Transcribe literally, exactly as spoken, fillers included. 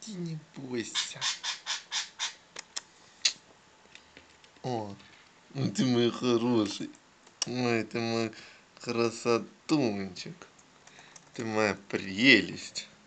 не бойся. О, ну ты мой хороший. Ой, ты мой красотунчик. Ты моя прелесть.